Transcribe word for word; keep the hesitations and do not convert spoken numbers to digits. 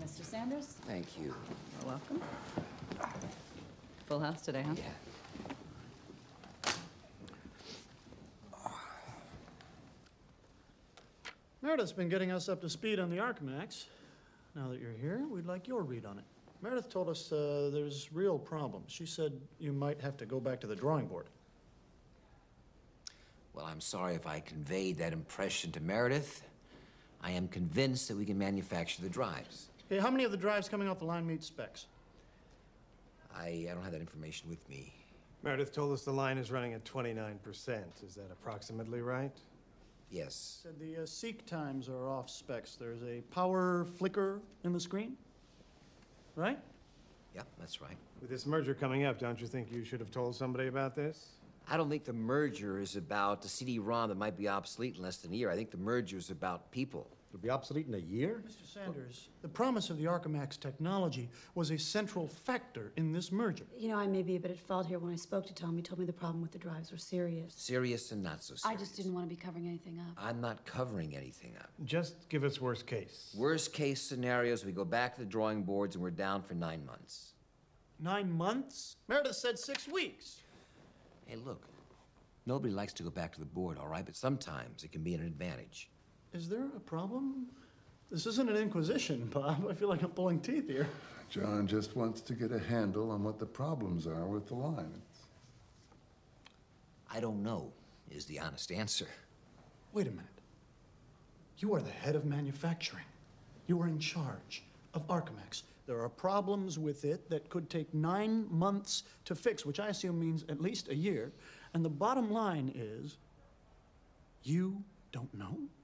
Mister Sanders. Thank you. You're welcome. Full house today, huh? Yeah. Meredith's been getting us up to speed on the Arcamax. Now that you're here, we'd like your read on it. Meredith told us uh, there's real problems. She said you might have to go back to the drawing board. Well, I'm sorry if I conveyed that impression to Meredith. I am convinced that we can manufacture the drives. Hey, how many of the drives coming off the line meet specs? I, I don't have that information with me. Meredith told us the line is running at twenty-nine percent. Is that approximately right? Yes. Said the uh, seek times are off specs. There's a power flicker in the screen, right? Yep, that's right. With this merger coming up, don't you think you should have told somebody about this? I don't think the merger is about a C D ROM that might be obsolete in less than a year. I think the merger is about people. It'll be obsolete in a year? Mister Sanders, the promise of the Arcamax technology was a central factor in this merger. You know, I may be a bit at fault here. When I spoke to Tom, he told me the problem with the drives was serious. Serious and not so serious. I just didn't want to be covering anything up. I'm not covering anything up. Just give us worst case. Worst case scenarios, we go back to the drawing boards and we're down for nine months. Nine months? Meredith said six weeks. Hey, look, nobody likes to go back to the board, all right? But sometimes it can be an advantage. Is there a problem? This isn't an inquisition, Bob. I feel like I'm pulling teeth here. John just wants to get a handle on what the problems are with the line. It's... I don't know, is the honest answer. Wait a minute. You are the head of manufacturing. You are in charge of Arcamax. There are problems with it that could take nine months to fix, which I assume means at least a year. And the bottom line is, you don't know?